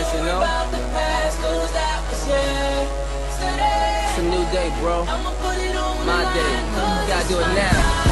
this, you know? It's a new day, bro. My day. You gotta do it now.